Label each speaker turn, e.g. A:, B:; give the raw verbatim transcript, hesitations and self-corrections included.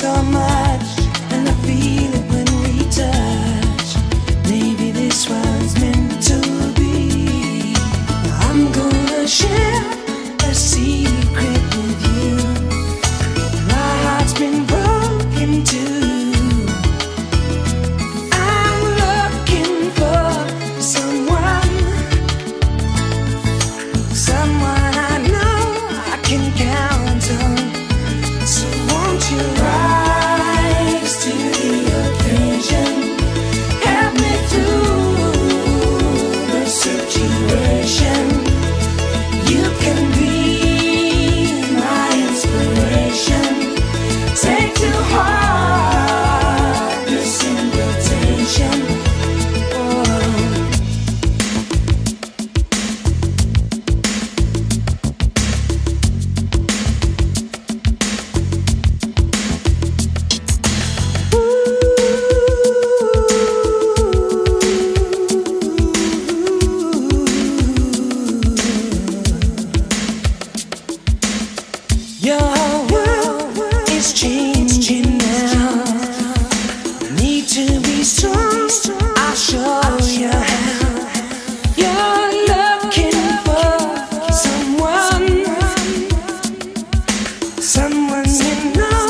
A: so much, and I feel it when we touch. Maybe this was meant to be. I'm gonna share a secret with you. My heart's been broken too. I'm looking for someone, someone I know I can count on. So won't you rise to the occasion? Help me through the situation. You can be my inspiration. Take to heart this invitation. Your world is changing now. Need to be strong, I'll show you how. You're looking for someone, someone you know